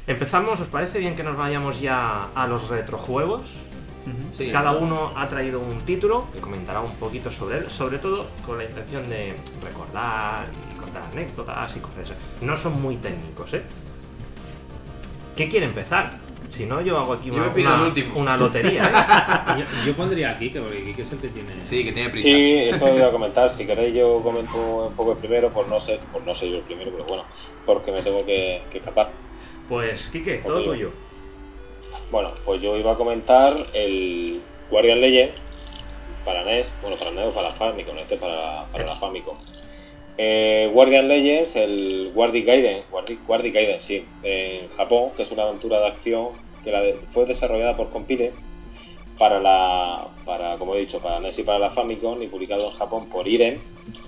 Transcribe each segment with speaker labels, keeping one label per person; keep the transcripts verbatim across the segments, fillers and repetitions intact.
Speaker 1: Empezamos, ¿os parece bien que nos vayamos ya a los retrojuegos?
Speaker 2: Uh-huh. Sí,
Speaker 1: Cada uno ha traído un título que comentará un poquito sobre él, sobre todo con la intención de recordar y contar anécdotas y cosas. No son muy técnicos, ¿eh? ¿Qué quiere empezar? Si no, yo hago aquí
Speaker 2: yo
Speaker 1: una,
Speaker 2: me pido
Speaker 1: una,
Speaker 2: el último.
Speaker 1: una lotería, ¿eh?
Speaker 3: yo, yo pondría a Kike, porque Kike es el que tiene...
Speaker 2: Sí, que tiene prisa.
Speaker 4: Sí, eso iba a comentar. Si queréis yo comento un poco el primero, por no ser, por no ser yo el primero, pero bueno, porque me tengo que, que escapar.
Speaker 1: Pues, Kike, todo
Speaker 4: Ok.
Speaker 1: tuyo.
Speaker 4: Bueno, pues yo iba a comentar el Guardian Legend para N E S, bueno, para N E S o para la Famicom, este para, para la Famicom. Eh, Guardian Legends, el Guardian Gaiden, Guardian, Guardian Gaiden, sí, en Japón, que es una aventura de acción que la de, fue desarrollada por Compile para la, para, como he dicho, para N E S y para la Famicom, y publicado en Japón por Irem.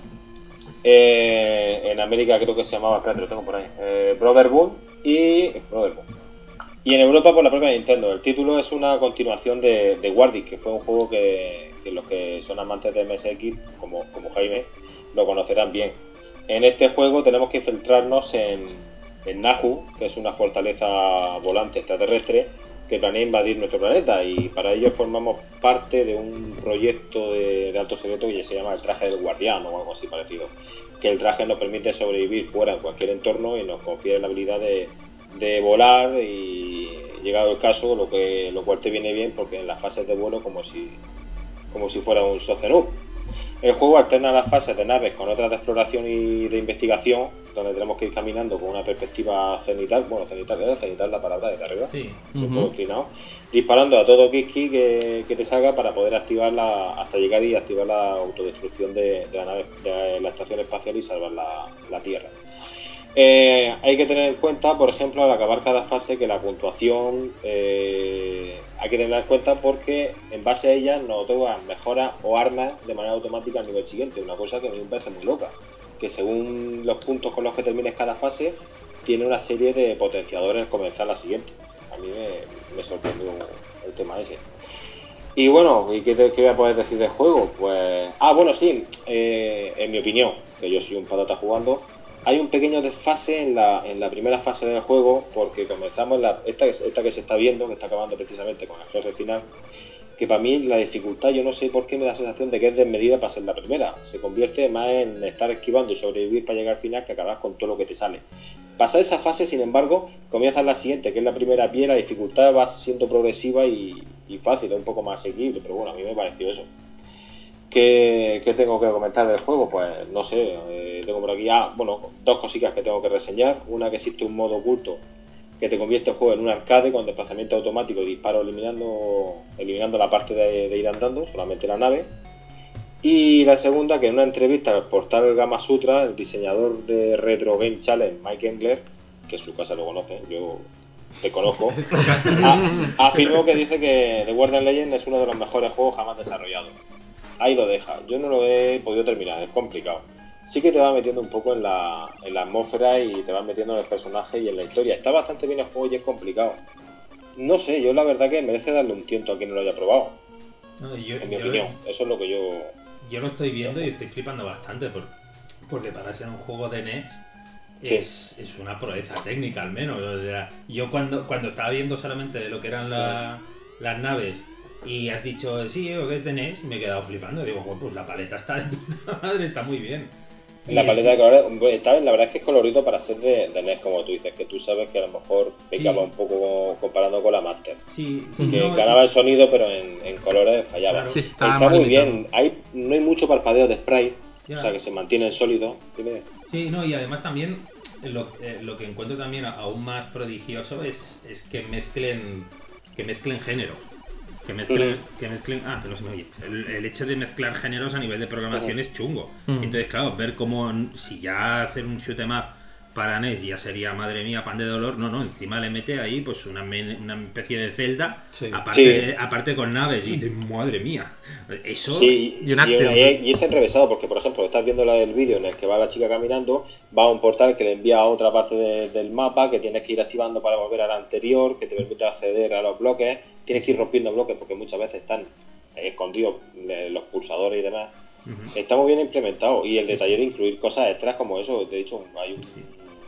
Speaker 4: Eh, en América creo que se llamaba, espérate, lo tengo por ahí, eh, Brotherhood y Brotherhood. Y en Europa por la propia Nintendo. El título es una continuación de, de Guardian, que fue un juego que, que los que son amantes de M S X, como, como Jaime, lo conocerán bien. En este juego tenemos que infiltrarnos en, en Nahu, que es una fortaleza volante extraterrestre que planea invadir nuestro planeta, y para ello formamos parte de un proyecto de, de alto secreto que se llama el traje del guardián o algo así parecido, que el traje nos permite sobrevivir fuera en cualquier entorno y nos confiere la habilidad de, de volar, y llegado el caso, lo que lo cual te viene bien porque en las fases de vuelo como si como si fuera un Socenub. El juego alterna las fases de naves con otras de exploración y de investigación, donde tenemos que ir caminando con una perspectiva cenital, bueno, cenital, ¿verdad? Cenital la palabra de arriba,
Speaker 3: Sí.
Speaker 4: sí,
Speaker 2: Ujú.
Speaker 4: todo inclinado, disparando a todo Kiski que, que te salga para poder activarla hasta llegar y activar la autodestrucción de, de la nave, de la estación espacial y salvar la, la Tierra. Eh, hay que tener en cuenta, por ejemplo, al acabar cada fase, que la puntuación eh, hay que tenerla en cuenta porque en base a ella nos otorgan mejoras o armas de manera automática al nivel siguiente, una cosa que a mí me parece muy loca, que según los puntos con los que termines cada fase tiene una serie de potenciadores al comenzar la siguiente. A mí me, me sorprendió el tema ese. Y bueno, ¿y qué, te, qué voy a poder decir del juego? Pues... Ah, bueno, sí, eh, en mi opinión, que yo soy un patata jugando, hay un pequeño desfase en la, en la primera fase del juego, porque comenzamos la, esta, esta que se está viendo, que está acabando precisamente con el jefe final, que para mí la dificultad, yo no sé por qué me da la sensación de que es desmedida para ser la primera. Se convierte más en estar esquivando y sobrevivir para llegar al final que acabar con todo lo que te sale. Pasar esa fase, sin embargo, comienza la siguiente, que es la primera pie, la dificultad va siendo progresiva y, y fácil, un poco más asequible, pero bueno, a mí me pareció eso. ¿Qué, ¿Qué tengo que comentar del juego? Pues no sé, eh, tengo por aquí ah, bueno, dos cositas que tengo que reseñar. Una, que existe un modo oculto que te convierte el juego en un arcade con desplazamiento automático y disparo eliminando eliminando la parte de, de ir andando, solamente la nave. Y la segunda, que en una entrevista al portal Gama Sutra, el diseñador de Retro Game Challenge, Mike Engler, que en su casa lo conoce, yo te conozco, a, afirmó que dice que The Guardian Legend es uno de los mejores juegos jamás desarrollados. Ahí lo deja, yo no lo he podido terminar, es complicado. Sí que te va metiendo un poco en la, en la atmósfera y te va metiendo en el personaje y en la historia. Está bastante bien el juego y es complicado. No sé, yo la verdad que merece darle un tiento a quien no lo haya probado.
Speaker 3: No, yo,
Speaker 4: En mi
Speaker 3: yo,
Speaker 4: opinión, eso es lo que yo...
Speaker 3: yo lo estoy viendo y estoy flipando bastante, por- porque para ser un juego de N E S es, es una proeza técnica al menos. O sea, yo cuando, cuando estaba viendo solamente de lo que eran la- las naves y has dicho, sí, que es de N E S, me he quedado flipando. Digo, "Joder, pues la paleta está de puta madre, está muy bien". Y
Speaker 4: La
Speaker 3: el-
Speaker 4: paleta de colores, bueno, está- la verdad es que es colorido para ser de, de N E S, como tú dices, que tú sabes que a lo mejor pecaba
Speaker 3: Sí.
Speaker 4: un poco comparando con la Master.
Speaker 3: Sí, sí,
Speaker 4: Que
Speaker 3: no,
Speaker 4: ganaba el sonido, pero en, en colores fallaba.
Speaker 3: Claro.
Speaker 5: Sí, sí, estaba
Speaker 4: Está
Speaker 5: más
Speaker 4: muy
Speaker 5: limitado.
Speaker 4: bien, hay, no hay mucho parpadeo de spray,
Speaker 3: ya.
Speaker 4: o sea que se mantiene en sólido. Dime.
Speaker 3: Sí, no, y además también lo, eh, lo que encuentro también aún más prodigioso es, es que mezclen que mezclen géneros. Que mezclen, que mezclen. Ah, que no se me oye. El, el hecho de mezclar géneros a nivel de programación es chungo.
Speaker 5: Mm.
Speaker 3: Entonces, claro, ver cómo si ya hacer un shoot 'em up para N E S ya sería, madre mía, pan de dolor. No, no, encima le mete ahí pues una, men- una especie de Zelda,
Speaker 5: Sí.
Speaker 3: aparte,
Speaker 4: Sí.
Speaker 3: aparte con naves. Y dices, madre mía. Eso.
Speaker 4: Sí,
Speaker 5: y un acto.
Speaker 4: y, y es enrevesado porque, por ejemplo, estás viendo la- el vídeo en el que va la chica caminando, va a un portal que le envía a otra parte de- del mapa, que tienes que ir activando para volver a la anterior, que te permite acceder a los bloques, tienes que ir rompiendo bloques porque muchas veces están escondidos eh, los pulsadores y demás.
Speaker 3: Ujú.
Speaker 4: Está muy bien implementado y el detalle de incluir cosas extras como eso, de hecho hay un,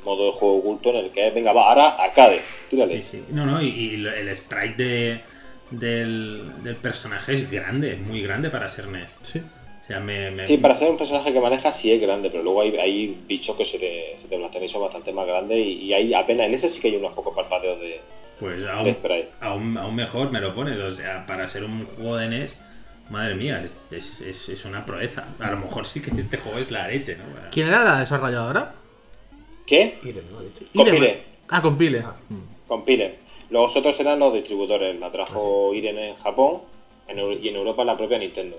Speaker 4: modo de juego oculto en el que es, venga, va, ahora arcade, tírale.
Speaker 3: Sí, sí. No, no, y, y el sprite de, del, del personaje es grande, muy grande para ser N E S.
Speaker 2: Sí.
Speaker 3: O sea, me, me...
Speaker 4: Sí, para ser un personaje que maneja sí es grande, pero luego hay, hay bichos que se te, se te plantean y son bastante más grandes y, y hay apenas, en ese sí que hay unos pocos parpadeos de,
Speaker 3: Pues
Speaker 4: de
Speaker 3: aún,
Speaker 4: sprite.
Speaker 3: aún, aún mejor me lo pones, o sea, para ser un juego de N E S, madre mía, es, es, es, es una proeza. A lo mejor sí que este juego es la leche, ¿no? Para...
Speaker 2: ¿Quién era la desarrolladora?
Speaker 4: ¿Qué?
Speaker 1: Irene, ¿no? Dicho.
Speaker 4: Compile.
Speaker 2: Ah, Compile.
Speaker 1: Ah.
Speaker 4: Compile. Los otros eran los distribuidores, la trajo Irene en Japón en, Eu- y en Europa la propia Nintendo.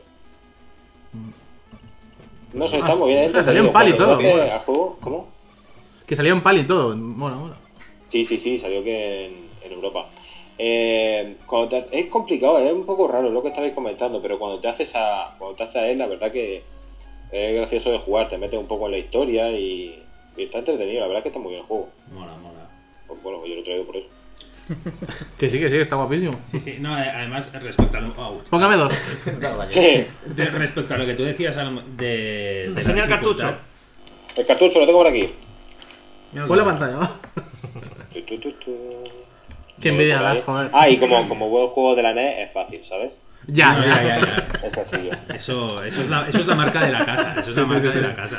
Speaker 4: No sé,
Speaker 2: Ah,
Speaker 4: está muy bien.
Speaker 2: o sea,
Speaker 4: ¿eh?
Speaker 2: salió en pal y
Speaker 4: Cuando
Speaker 2: todo,
Speaker 4: doce
Speaker 2: joder.
Speaker 4: al juego, ¿cómo?
Speaker 2: Que salió en pal y todo. Mola, mola.
Speaker 4: Sí, sí, sí, salió que en, en Europa. Eh, cuando te- es complicado, es un poco raro lo que estabais comentando, pero cuando te haces a, cuando te haces a él, la verdad que es gracioso de jugar, te metes un poco en la historia y, y está entretenido, la verdad que está muy bien el juego.
Speaker 3: Mola, mola.
Speaker 4: Pues bueno, yo lo traigo por eso.
Speaker 2: Que sí, que sí, está guapísimo.
Speaker 3: Sí, sí, no, eh, además, respecto a lo, oh,
Speaker 2: Póngame dos.
Speaker 4: Sí,
Speaker 3: de- respecto a lo que tú decías a lo- de, de
Speaker 1: Enseña
Speaker 3: la
Speaker 1: el cartucho.
Speaker 3: dificultad,
Speaker 4: el cartucho lo tengo por aquí.
Speaker 3: mira,
Speaker 2: Pon la
Speaker 3: bueno,
Speaker 2: pantalla, va.
Speaker 4: Tu, tu, tu, tu.
Speaker 2: Qué
Speaker 4: Lo
Speaker 2: envidia
Speaker 4: veo por ahí.
Speaker 2: das, joder.
Speaker 4: Ah, y como, como buen juego de la N E S es fácil, ¿sabes?
Speaker 2: Ya,
Speaker 3: no,
Speaker 2: ya,
Speaker 3: ya, ya, ya.
Speaker 4: Es sencillo.
Speaker 3: Eso, eso, es la, eso es la marca de la casa. Eso es la
Speaker 2: Sí, sí,
Speaker 3: marca
Speaker 2: sí,
Speaker 3: de
Speaker 2: sí.
Speaker 3: la casa.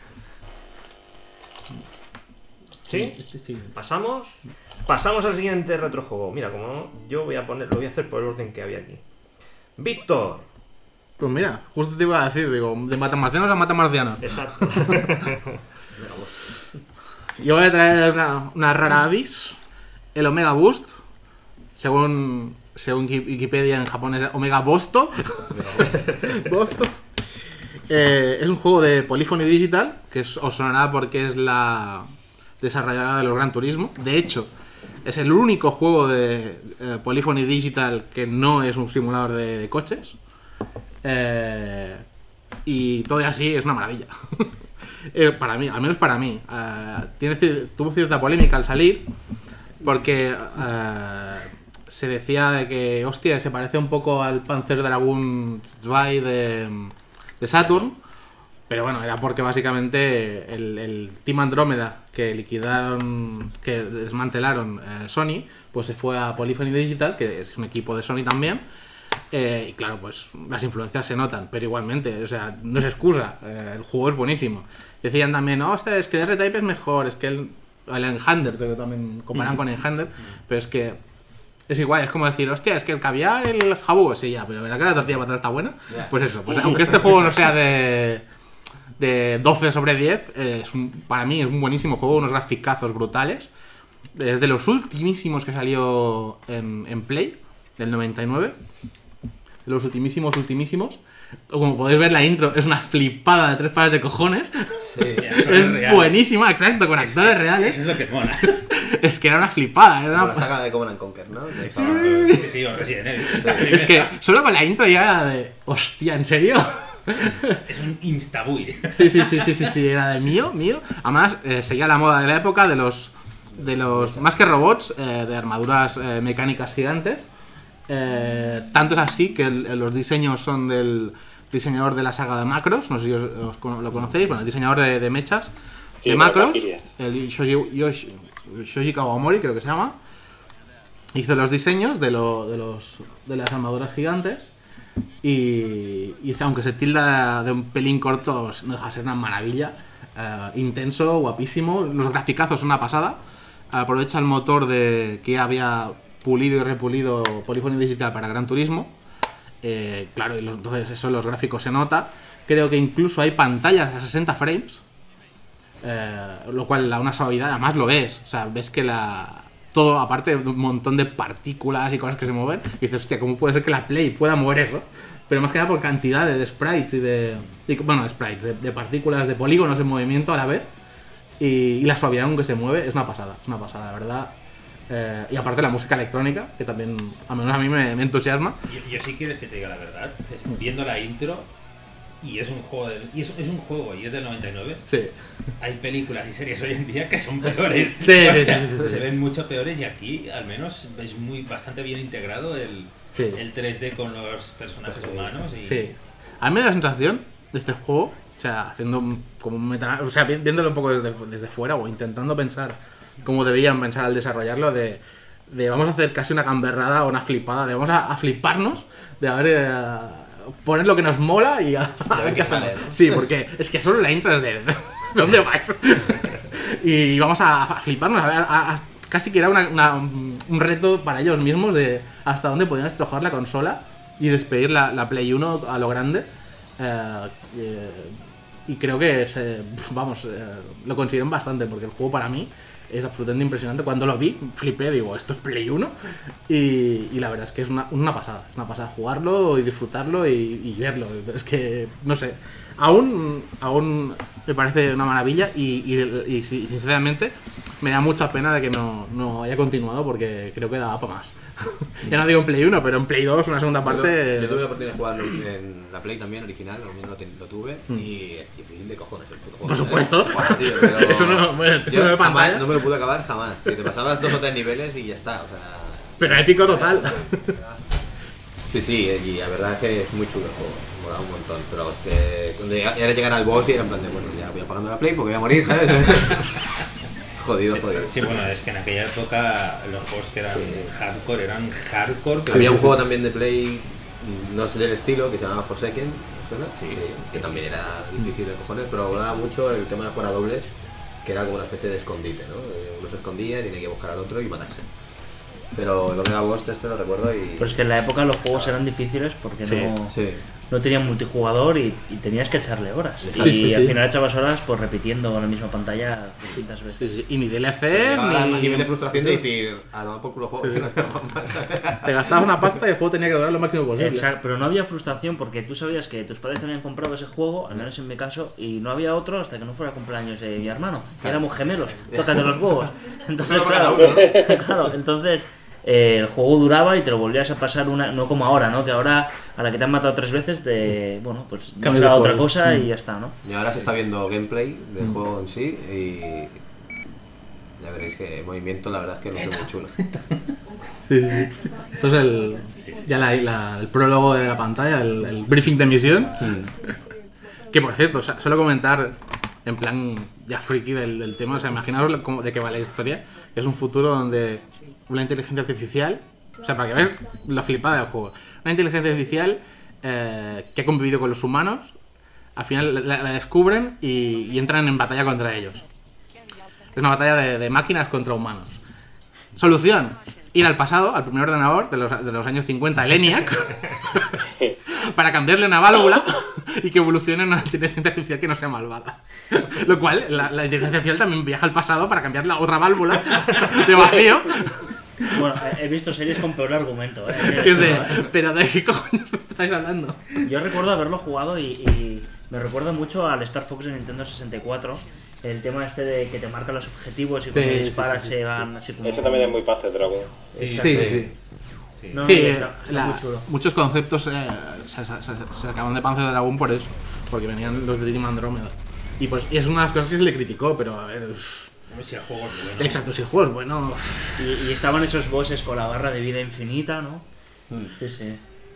Speaker 1: ¿Sí?
Speaker 3: Este sí.
Speaker 1: Pasamos. Pasamos al siguiente retrojuego. Mira, como yo voy a poner, lo voy a hacer por el orden que había aquí. Víctor.
Speaker 2: Pues mira, justo te iba a decir, digo, de matamarcianos a matamarcianos.
Speaker 1: Exacto.
Speaker 2: Yo voy a traer una, una rara avis, el Omega Boost, según, según Wiki- Wikipedia en japonés, Omega Bosto. Bosto. Eh, es un juego de Polyphony Digital, que es- os sonará porque es la desarrolladora de los Gran Turismo. De hecho, es el único juego de eh, Polyphony Digital que no es un simulador de, de coches. Eh, y todo y así es una maravilla. Eh, para mí, al menos para mí. Eh, tiene, ci- tuvo cierta polémica al salir porque eh, se decía de que, hostia, se parece un poco al Panzer Dragoon zwei de, de Saturn, pero bueno, era porque básicamente el, el Team Andrómeda que liquidaron, que desmantelaron eh, Sony, pues se fue a Polyphony Digital, que es un equipo de Sony también. Eh, y claro, pues las influencias se notan, pero igualmente, o sea, no es excusa, eh, el juego es buenísimo. Decían también, no, hostia, es que el R-Type es mejor, es que el, el Enhander, que también comparan con Enhander, pero es que es igual, es como decir, hostia, es que el caviar, el jabú, sí, ya, pero ¿verdad que la tortilla de patata está buena?
Speaker 1: Ya.
Speaker 2: Pues eso, pues aunque este juego no sea de, de doce sobre diez, eh, es un- para mí es un buenísimo juego, unos graficazos brutales. Es de los ultimísimos que salió en, en Play, del noventa y nueve. De los ultimísimos, ultimísimos. Como podéis ver, la intro es una flipada de tres pares de cojones.
Speaker 3: Sí, sí, actores
Speaker 2: Es
Speaker 3: reales.
Speaker 2: buenísima, exacto, con actores
Speaker 3: Eso es-
Speaker 2: reales.
Speaker 3: Eso es lo que mola.
Speaker 2: Es que era una flipada. Era
Speaker 5: Como
Speaker 2: una...
Speaker 5: la saga de Command and Conquer, ¿no? De-
Speaker 3: Sí, sí, o Resident Evil.
Speaker 2: Es que solo con la intro ya era de... Hostia, ¿en serio?
Speaker 3: Es un instabuy.
Speaker 2: Sí, sí, sí, sí, sí, sí, era de mío, mío. Además, eh, seguía la moda de la época de los... De los más que robots, eh, de armaduras eh, mecánicas gigantes. Eh, tanto es así que el- los diseños son del diseñador de la saga de Macros, no sé si os, os cono- lo conocéis, bueno, el diseñador de, de mechas,
Speaker 4: Sí,
Speaker 2: de
Speaker 4: de
Speaker 2: Macros,
Speaker 4: Valkyria.
Speaker 2: el Shoji, Yoshi- Shoji Kawamori creo que se llama, hizo los diseños de, lo- de, los, de las armaduras gigantes y, y aunque se tilda de un pelín corto, no deja de ser una maravilla, eh, intenso, guapísimo, los graficazos son una pasada, aprovecha el motor de que había pulido y repulido Polyphony Digital para Gran Turismo. Eh, claro, y los- entonces eso en los gráficos se nota. Creo que incluso hay pantallas a sesenta frames, eh, lo cual da una suavidad, además lo ves, o sea, ves que la todo, aparte de un montón de partículas y cosas que se mueven, y dices, hostia, ¿cómo puede ser que la Play pueda mover eso? Pero más que nada por cantidad de, de sprites y de, y, bueno, de sprites, de, de partículas, de polígonos en movimiento a la vez, y, y la suavidad con que se mueve es una pasada, es una pasada, la verdad. Eh, y aparte la música electrónica, que también, al menos a mí me, me entusiasma.
Speaker 3: Yo, yo sí quieres que te diga la verdad. Es- viendo la intro, y es un juego del- y es, es un juego y es del noventa y nueve.
Speaker 2: Sí.
Speaker 3: Hay películas y series hoy en día que son peores.
Speaker 2: Sí,
Speaker 3: O
Speaker 2: sí,
Speaker 3: sea,
Speaker 2: sí, sí, sí,
Speaker 3: se
Speaker 2: sí.
Speaker 3: ven mucho peores y aquí al menos es muy bastante bien integrado el,
Speaker 2: Sí.
Speaker 3: el tres D con los personajes humanos. Y...
Speaker 2: Sí. A mí me da la sensación de este juego O sea, haciendo un- como un meta... O sea, vi- viéndolo un poco desde, desde fuera o intentando pensar cómo debían pensar al desarrollarlo de, de vamos a hacer casi una gamberrada o una flipada, de vamos a, a fliparnos, de a ver... eh, poner lo que nos mola y a, a ver qué hacemos.
Speaker 5: sale, ¿no?
Speaker 2: Sí, porque es que solo la intro es de... ¿De dónde vais? Y vamos a, a fliparnos, a ver... a- a- casi que era una- una- un reto para ellos mismos de hasta dónde podían estrojar la consola y despedir la, la Play uno a lo grande. Eh, eh, y creo que se- vamos, eh, lo consiguieron bastante porque el juego para mí es absolutamente impresionante. Cuando lo vi, flipé, digo, esto es Play uno. Y, y la verdad es que es una, una pasada, es una pasada jugarlo y disfrutarlo y, y verlo. Es que, no sé, aún, aún me parece una maravilla y, y- y sí, sinceramente me da mucha pena de que no, no haya continuado porque creo que daba para más. Ya no digo en Play uno, pero en Play dos, una segunda parte...
Speaker 5: Yo, yo tuve la oportunidad de jugarlo en la Play también, original, lo, lo, lo tuve, y es difícil de cojones el puto juego.
Speaker 2: Por supuesto.
Speaker 5: ¿eh? Buah, tío, pero-
Speaker 2: Eso no- bueno,
Speaker 5: yo
Speaker 2: no de
Speaker 5: jamás,
Speaker 2: pantalla.
Speaker 5: no me lo pude acabar jamás. Tío. Te pasabas dos o tres niveles y ya está. O sea,
Speaker 2: Pero épico total.
Speaker 5: sí, sí, y la verdad es que es muy chulo el juego. Me mola un montón. Pero es que cuando llega- era llegar al boss y era en plan de, bueno, ya voy apagando la Play porque voy a morir, ¿sabes? Jodido,
Speaker 3: Sí,
Speaker 5: jodido.
Speaker 3: sí, bueno, es que en aquella época los juegos que eran
Speaker 5: Sí.
Speaker 3: hardcore eran hardcore. pero
Speaker 5: Había
Speaker 3: sí,
Speaker 5: un
Speaker 3: sí,
Speaker 5: juego
Speaker 3: sí.
Speaker 5: también de Play, no es del estilo, que se llamaba Forsaken, ¿verdad?
Speaker 3: Sí.
Speaker 5: Que también era difícil de cojones, pero hablaba mucho el tema de jugar a dobles, que era como una especie de escondite, ¿no? Eh, Uno se escondía y tenía que buscar al otro y matarse. Pero el Omega Ghost este lo recuerdo y...
Speaker 6: Pero es que en la época los juegos eran difíciles porque
Speaker 2: Sí,
Speaker 6: no,
Speaker 5: Sí.
Speaker 6: no tenían multijugador y, y tenías que echarle horas.
Speaker 5: Sí,
Speaker 6: y
Speaker 2: sí,
Speaker 6: al
Speaker 2: sí.
Speaker 6: final echabas horas pues repitiendo la misma pantalla distintas veces.
Speaker 2: Sí, sí. Y ni D L Cs,
Speaker 5: Llegaba al
Speaker 2: ni...
Speaker 5: nivel de frustración de decir, a tomar por culo juego,
Speaker 2: Sí, sí.
Speaker 5: que no tengo más.
Speaker 2: Te gastabas una pasta y el juego tenía que durar lo máximo posible.
Speaker 6: Exacto, pero no había frustración porque tú sabías que tus padres te habían comprado ese juego, al menos en mi caso, y no había otro hasta que no fuera cumpleaños de mi hermano. Que éramos gemelos, tócate los huevos. Entonces,
Speaker 5: Uno para cada
Speaker 6: claro,
Speaker 5: uno,
Speaker 6: claro, entonces eh, el juego duraba y te lo volvías a pasar una, no como ahora, ¿no? Que ahora a la que te han matado tres veces, te, bueno, pues
Speaker 2: Cambias
Speaker 6: nos
Speaker 2: de
Speaker 6: da otra
Speaker 2: juego.
Speaker 6: cosa
Speaker 2: Mm.
Speaker 6: y ya está, ¿no?
Speaker 5: Y ahora se está viendo gameplay del juego en sí y... Ya veréis que el movimiento la verdad es que no es muy chulo.
Speaker 2: Sí, sí, sí. Esto es el, ya la, la- el prólogo de la pantalla, el, el briefing de misión. Que por cierto, o sea, solo comentar en plan ya friki del, del tema, o sea, imaginaos lo- cómo- de qué va la historia. Es un futuro donde una inteligencia artificial, o sea, para que veáis la flipada del juego, una inteligencia artificial eh, que ha convivido con los humanos, al final la, la descubren y, y entran en batalla contra ellos. Es una batalla de, de máquinas contra humanos. Solución: ir al pasado, al primer ordenador de los, de los años cincuenta, el ENIAC, para cambiarle una válvula y que evolucione en una inteligencia artificial que no sea malvada. Lo cual, la, la inteligencia artificial también viaja al pasado para cambiar la otra válvula de vacío.
Speaker 6: Bueno, he- he visto series con peor argumento, ¿eh?
Speaker 2: Que es de, pero ¿de qué cojones estáis hablando?
Speaker 6: Yo recuerdo haberlo jugado y, y me recuerda mucho al Star Fox de Nintendo sesenta y cuatro. El tema este de que te marcan los objetivos y
Speaker 2: Sí,
Speaker 6: cuando
Speaker 2: sí,
Speaker 6: disparas
Speaker 2: sí, sí,
Speaker 6: se
Speaker 2: sí.
Speaker 6: van así como...
Speaker 4: Eso también es muy fácil, Dragon.
Speaker 3: Sí,
Speaker 2: Sí, sí, sí.
Speaker 3: sí.
Speaker 6: No, no,
Speaker 2: Sí,
Speaker 6: está, está
Speaker 2: la-
Speaker 6: muy chulo.
Speaker 2: muchos conceptos eh, se, se, se- se acaban de Panzer Dragoon por eso, porque venían los de Team Andromeda. Y pues y es una de las cosas que se le criticó, pero a ver.
Speaker 3: Si el juego es bueno.
Speaker 2: Exacto, si el juego es bueno.
Speaker 6: Y, y estaban esos bosses con la barra de vida infinita, ¿no? Sí, sí.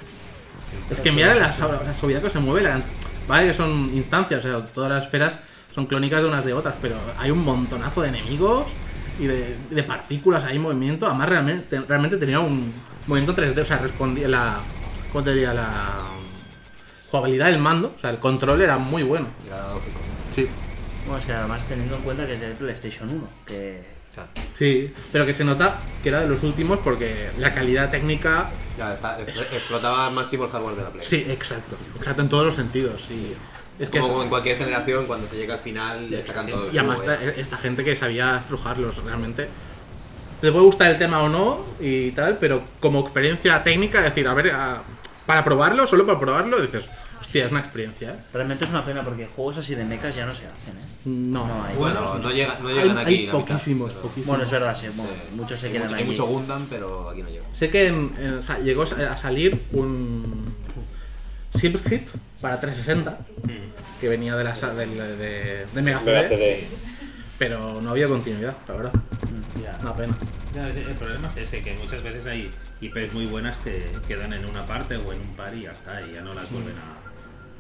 Speaker 2: Es que mira la, la suavidad que se mueve, la- vale que son instancias, o sea, todas las esferas son clónicas de unas de otras, pero hay un montonazo de enemigos y de, de partículas ahí en movimiento. Además, realmente, realmente tenía un movimiento tres D, o sea, respondía la. ¿Cómo te diría? La jugabilidad del mando, o sea, el control era muy bueno.
Speaker 5: Era lógico.
Speaker 2: Sí.
Speaker 6: Bueno, es que además teniendo en cuenta que es de PlayStation uno, que...
Speaker 2: Sí, pero que se nota que era de los últimos porque la calidad técnica.
Speaker 5: Ya, está, explotaba al máximo el hardware de la Play.
Speaker 2: Sí, exacto, exacto en todos los sentidos. Y es que
Speaker 5: Como
Speaker 2: es-
Speaker 5: en cualquier generación, cuando se llega al final, le sacan todo el
Speaker 2: y además
Speaker 5: juego,
Speaker 2: esta,
Speaker 5: ¿eh?
Speaker 2: esta gente que sabía estrujarlos realmente. Te puede gustar el tema o no y tal, pero como experiencia técnica, decir, a ver, a- para probarlo, solo para probarlo, dices, hostia, es una experiencia, ¿eh?
Speaker 6: Realmente es una pena porque juegos así de mechas ya no se hacen, ¿eh?
Speaker 2: No,
Speaker 6: No hay.
Speaker 5: Bueno, no, llega, no
Speaker 2: hay,
Speaker 5: llegan
Speaker 2: hay
Speaker 5: aquí. la mitad,
Speaker 2: poquísimos,
Speaker 5: pero-
Speaker 2: poquísimos.
Speaker 6: Bueno, es verdad, sí, bueno,
Speaker 5: Sí.
Speaker 6: muchos se
Speaker 5: Hay
Speaker 6: quedan
Speaker 5: mucho, hay
Speaker 6: allí.
Speaker 5: mucho Gundam, pero aquí no llega.
Speaker 2: Sé que en- en- o sea, llegó a salir un Silver Hit para trescientos sesenta que venía de la sa- del- de, de Mega
Speaker 4: Mega
Speaker 2: C
Speaker 4: C
Speaker 2: D,
Speaker 4: D.
Speaker 2: pero no había continuidad, la verdad.
Speaker 3: Ya.
Speaker 2: Una pena.
Speaker 3: Ya, el el problema es ese, que muchas veces hay I Pes muy buenas que quedan en una parte o en un par y ya está, y ya no las vuelven a,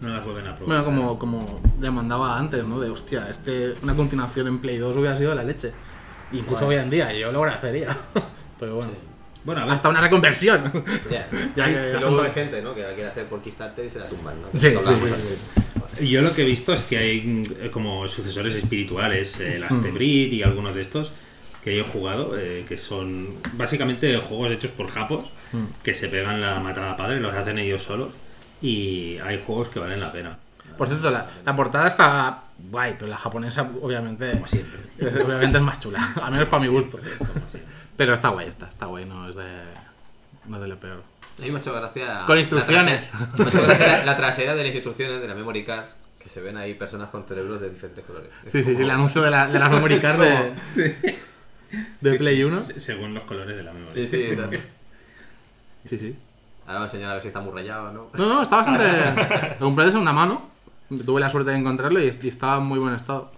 Speaker 3: No las vuelven a probar.
Speaker 2: Bueno, como, como demandaba antes, ¿no? De hostia, este, una continuación en Play dos hubiera sido la leche. Incluso hoy en día, yo lo agradecería. Pero bueno,
Speaker 3: Bueno, a ver.
Speaker 2: hasta una reconversión.
Speaker 5: Ya.
Speaker 2: Ya
Speaker 5: y
Speaker 2: que-
Speaker 5: luego hay gente, ¿no? Que la quiere hacer por Kickstarter y se la tumban, ¿no?
Speaker 2: Sí, sí,
Speaker 5: Tocamos
Speaker 2: sí,
Speaker 5: así.
Speaker 3: Y yo lo que he visto es que hay mm, como sucesores espirituales, eh, el Astebrid y algunos de estos que yo he jugado, eh, que son básicamente juegos hechos por japos, que se pegan la matada padre, los hacen ellos solos, y hay juegos que valen la pena.
Speaker 2: Por cierto, la, la portada está guay, pero la japonesa obviamente,
Speaker 3: Como siempre.
Speaker 2: es- obviamente es más chula. Al menos para mi gusto.
Speaker 3: Como siempre.
Speaker 2: Pero está guay, está, está guay, no es de, no es de lo peor.
Speaker 5: A mí me ha hecho gracia.
Speaker 2: Con instrucciones.
Speaker 5: La trasera, me ha hecho gracia la, la trasera de las instrucciones de la memory card, que se ven ahí personas con cerebros de diferentes colores. Es
Speaker 2: Sí, sí, sí,
Speaker 5: como-
Speaker 2: el anuncio de, la, de las memory
Speaker 5: Es
Speaker 2: cards
Speaker 5: como-
Speaker 2: de, de
Speaker 3: Sí,
Speaker 2: Play
Speaker 3: sí,
Speaker 2: uno.
Speaker 3: se- según los colores de la memoria.
Speaker 5: Sí, sí, exacto.
Speaker 2: Sí, sí.
Speaker 5: Ahora voy a enseñar a ver si está muy rayado o no.
Speaker 2: No, no, está bastante... Lo compré de segunda mano. Tuve la suerte de encontrarlo y, y estaba en muy buen estado.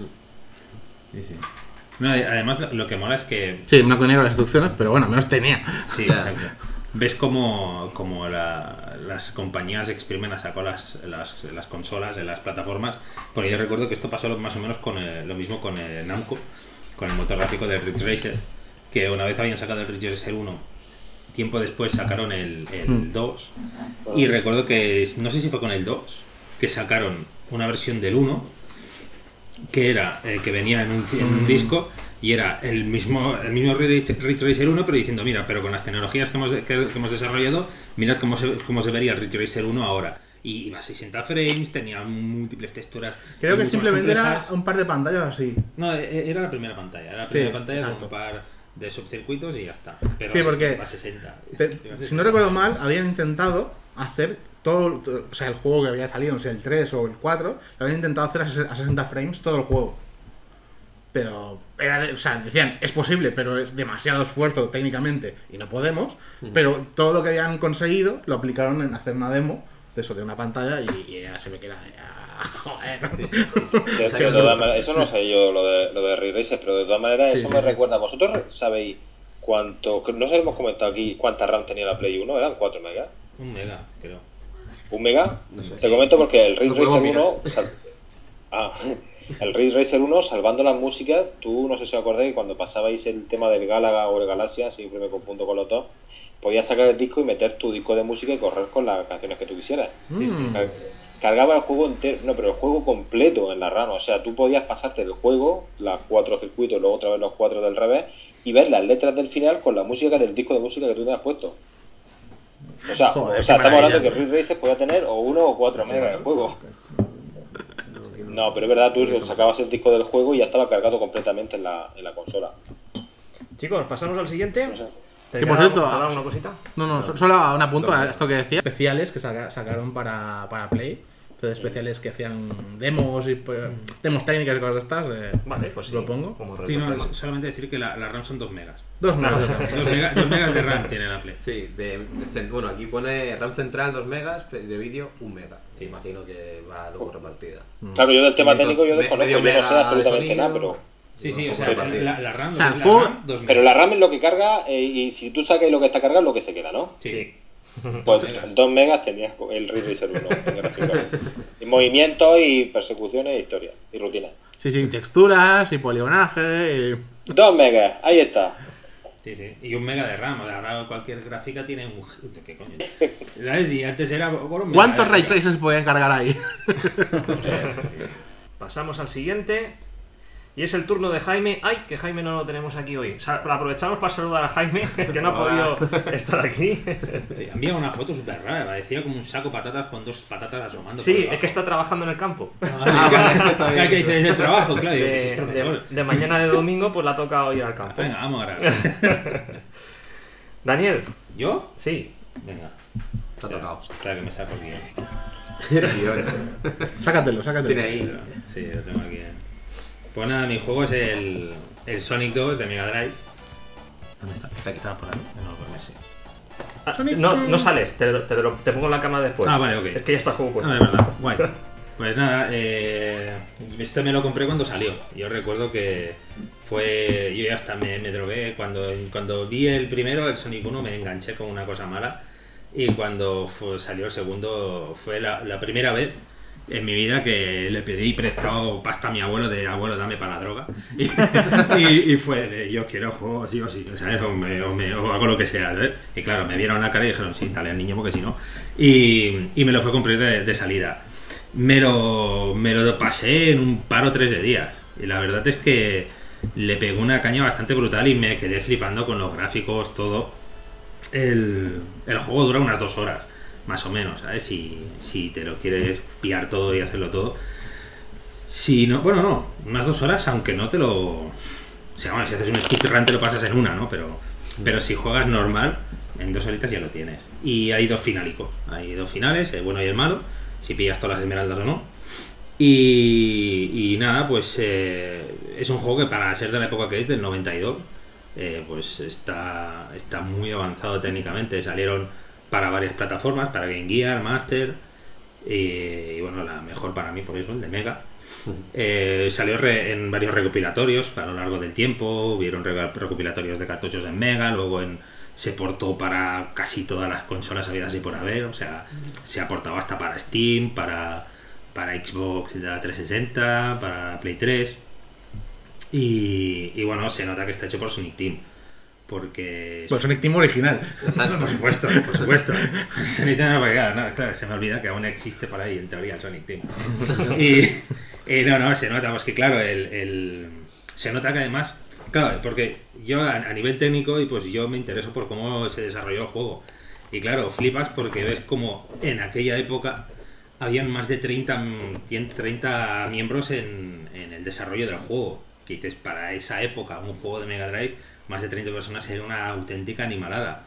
Speaker 3: Sí, sí. No, y además lo- lo que mola es que
Speaker 2: Sí, blanco y negro las instrucciones, pero bueno, al menos tenía.
Speaker 3: sí,
Speaker 5: Ya.
Speaker 3: exacto. Ves como, como la- las compañías exprimen a saco las, las, las consolas en las plataformas. Porque yo recuerdo que esto pasó lo- más o menos con el- lo mismo con el Namco, con el motor gráfico del Ridge Racer, que una vez habían sacado el Ridge Racer uno, tiempo después sacaron el, el dos, y recuerdo que, no sé si fue con el dos, que sacaron una versión del uno, que era eh, que venía en un, en un disco y era el mismo el mismo Ridge Ridge Racer uno, pero diciendo, mira, pero con las tecnologías que hemos, de- que, que hemos desarrollado, mirad cómo se, cómo se vería el Ridge Racer uno ahora. Y iba a sesenta frames, tenía múltiples texturas.
Speaker 2: Creo que
Speaker 3: mucho más
Speaker 2: simplemente era
Speaker 3: complejas.
Speaker 2: un par de pantallas así.
Speaker 3: No, e- era la primera pantalla. Era la
Speaker 2: Sí,
Speaker 3: primera pantalla con
Speaker 2: exacto.
Speaker 3: un par de subcircuitos y ya está. Pero
Speaker 2: Sí, porque-
Speaker 3: iba a sesenta.
Speaker 2: Te-
Speaker 3: Iba a
Speaker 2: si
Speaker 3: sesenta.
Speaker 2: no recuerdo mal, habían intentado hacer todo, todo- o sea, el juego que había salido, no sé, el tres o el cuatro, lo habían intentado hacer a ses- a sesenta frames todo el juego. Pero, era de- o sea, decían, es posible, pero es demasiado esfuerzo técnicamente y no podemos. Pero todo lo que habían conseguido lo aplicaron en hacer una demo de eso, de una pantalla y, y ya se ve que era... ya, joder.
Speaker 4: De- de todas maneras, eso no sé yo lo de, lo de Ridge Racer, pero de todas maneras
Speaker 2: Sí,
Speaker 4: eso
Speaker 2: sí,
Speaker 4: me
Speaker 2: sí.
Speaker 4: recuerda. ¿Vosotros sabéis cuánto? No sé, hemos comentado aquí cuánta RAM tenía la Play uno, ¿eran cuatro megas?
Speaker 3: Un mega, creo.
Speaker 4: ¿Un mega?
Speaker 5: No sé,
Speaker 4: Te
Speaker 5: sí.
Speaker 4: comento porque el Ridge
Speaker 5: Lo puedo
Speaker 4: Racer
Speaker 5: mirar.
Speaker 4: uno... sal- Ah, el Ridge Racer uno, salvando las músicas, tú no sé si os acordáis, cuando pasabais el tema del Galaga o el Galaxia, siempre me confundo con los dos, podías sacar el disco y meter tu disco de música y correr con las canciones que tú quisieras.
Speaker 2: Mm.
Speaker 4: Car- Cargaba el juego entero, no, pero el juego completo en la RAM, o sea, tú podías pasarte el juego, las cuatro circuitos, luego otra vez los cuatro del revés, y ver las letras del final con la música del disco de música que tú tenías puesto. O sea,
Speaker 2: Joder,
Speaker 4: o sea
Speaker 2: qué
Speaker 4: estamos hablando
Speaker 2: maravilla.
Speaker 4: que Ridge Racer podía tener o uno o cuatro megas de juego. No, pero es verdad, tú sacabas el disco del juego y ya estaba cargado completamente en la, en la consola.
Speaker 1: Chicos, pasamos al siguiente.
Speaker 4: No sé.
Speaker 1: ¿Te
Speaker 2: Que por
Speaker 1: queda-
Speaker 2: cierto,
Speaker 1: te da
Speaker 2: ah,
Speaker 1: una cosita?
Speaker 2: No, no, so- solo un apunto a esto que decía. Especiales que saca- sacaron para, para Play. Entonces, especiales que hacían demos y pues, demos técnicas y cosas de estas. de-
Speaker 1: Vale, pues sí.
Speaker 2: lo pongo.
Speaker 1: Como
Speaker 3: Sí, no,
Speaker 1: reto
Speaker 3: es solamente decir que la, la RAM son dos megas.
Speaker 2: Dos megas de RAM.
Speaker 3: dos, mega- dos megas de RAM tiene la Play.
Speaker 5: Sí, de, de cen- bueno, aquí pone RAM central dos megas, de vídeo un mega.
Speaker 3: Sí.
Speaker 5: Imagino que va luego repartida.
Speaker 4: Claro, yo del tema
Speaker 5: Medio-
Speaker 4: técnico yo
Speaker 5: me-
Speaker 4: desconozco,
Speaker 5: medio
Speaker 4: yo no sé
Speaker 5: mega de
Speaker 4: absolutamente
Speaker 5: sonido.
Speaker 4: nada, pero...
Speaker 3: Sí, sí,
Speaker 5: No,
Speaker 3: o sea,
Speaker 5: como repartida.
Speaker 3: la, la RAM,
Speaker 2: O sea, el
Speaker 3: la
Speaker 2: juego-
Speaker 3: RAM, dos megas.
Speaker 4: Pero la RAM es lo que carga eh, y si tú sacas lo que está cargado es lo que se queda, ¿no?
Speaker 3: Sí.
Speaker 4: Pues
Speaker 3: Dos megas.
Speaker 4: dos megas tenías el Ridge Racer uno. gráficamente. Y movimientos y persecuciones, historia y rutina.
Speaker 2: Sí, sí, texturas y poligonaje. Y...
Speaker 4: Dos megas, ahí está.
Speaker 3: Sí, sí. Y un mega de RAM. O sea, ahora cualquier gráfica tiene un... ¿Qué coño? ¿Sabes? Y antes era... bueno, un mega
Speaker 2: ¿Cuántos
Speaker 3: de
Speaker 2: ray
Speaker 3: RAM.
Speaker 2: tracers se pueden cargar ahí?
Speaker 1: Pasamos al siguiente. Y es el turno de Jaime. ¡Ay! Que Jaime no lo tenemos aquí hoy. Sa- Aprovechamos para saludar a Jaime, que no ha
Speaker 5: Hola.
Speaker 1: podido estar aquí.
Speaker 3: Sí, envía una foto súper rara. Parecía como un saco de patatas con dos patatas asomando. por
Speaker 1: Sí,
Speaker 3: debajo.
Speaker 1: es que está trabajando en el campo.
Speaker 5: Ah, vale, está bien.
Speaker 3: Ah, que dice, es el trabajo, claro. Digo, pues es
Speaker 1: De,
Speaker 3: profesor.
Speaker 1: de- de mañana de domingo, pues la ha tocado ir al campo.
Speaker 3: Venga, vamos a grabar.
Speaker 1: Daniel,
Speaker 3: ¿Yo?
Speaker 1: sí.
Speaker 3: Venga.
Speaker 5: Está tocado.
Speaker 3: Espera que me saco aquí.
Speaker 5: Guión.
Speaker 2: Sácatelo, sácatelo.
Speaker 5: Tiene ahí.
Speaker 3: Sí, lo tengo aquí. Pues nada, mi juego es el, el Sonic dos de Mega Drive. ¿Dónde está? Está aquí, estaba por ahí. No, por Messi.
Speaker 1: Ah,
Speaker 2: Sonic.
Speaker 1: no, no sales, te, lo- te, lo- te pongo en la cama después.
Speaker 3: Ah, vale, ok.
Speaker 1: Es que ya está el juego puesto.
Speaker 3: Ah, de verdad, guay. Pues nada, eh, este me lo compré cuando salió. Yo recuerdo que fue. Yo ya hasta me, me drogué. Cuando, cuando vi el primero, el Sonic uno, me enganché con una cosa mala. Y cuando fue, salió el segundo, fue la, la primera vez en mi vida que le pedí prestado pasta a mi abuelo de abuelo, dame para la droga. Y, y, y fue de yo quiero juego sí o sí, o, sea, o, me, o, me, o hago lo que sea, ¿sabes? Y claro, me vieron la cara y dijeron, sí, dale al niño porque si no. Y, y me lo fue a comprar de, de salida. Me lo, me lo pasé en un par o tres de días. Y la verdad es que le pegó una caña bastante brutal y me quedé flipando con los gráficos, todo. El, el juego dura unas dos horas, más o menos, ¿sabes? Si, si te lo quieres pillar todo y hacerlo todo. Si no, bueno, no, unas dos horas, aunque no te lo... O sea, bueno, si haces un speedrun te lo pasas en una, ¿no? Pero, pero si juegas normal, en dos horitas ya lo tienes. Y hay dos finálicos, hay dos finales, el bueno y el malo, si pillas todas las esmeraldas o no. Y, y nada, pues eh, es un juego que para ser de la época que es, del noventa y dos, eh, pues está, está muy avanzado técnicamente. Salieron para varias plataformas, para Game Gear, Master, y, y bueno, la mejor para mí por eso, el de Mega. Eh, salió re, en varios recopilatorios a lo largo del tiempo, hubieron re, recopilatorios de cartuchos en Mega, luego en, se portó para casi todas las consolas habidas y por haber, o sea, se ha portado hasta para Steam, para, para Xbox de la trescientos sesenta, para Play tres, y, y bueno, se nota que está hecho por Sonic Team. Porque...
Speaker 2: Pues Sonic Team original.
Speaker 3: No, por supuesto, por supuesto. Sonic Team, no, no, claro, se me olvida que aún existe por ahí, en teoría, el Sonic Team. Y, y no, no, se nota, pues que claro, el, el, se nota que además, claro, porque yo a, a nivel técnico, y pues yo me intereso por cómo se desarrolló el juego. Y claro, flipas porque ves como en aquella época habían más de treinta, treinta miembros en, en el desarrollo del juego. Que dices, para esa época, un juego de Mega Drive, más de treinta personas era una auténtica animalada.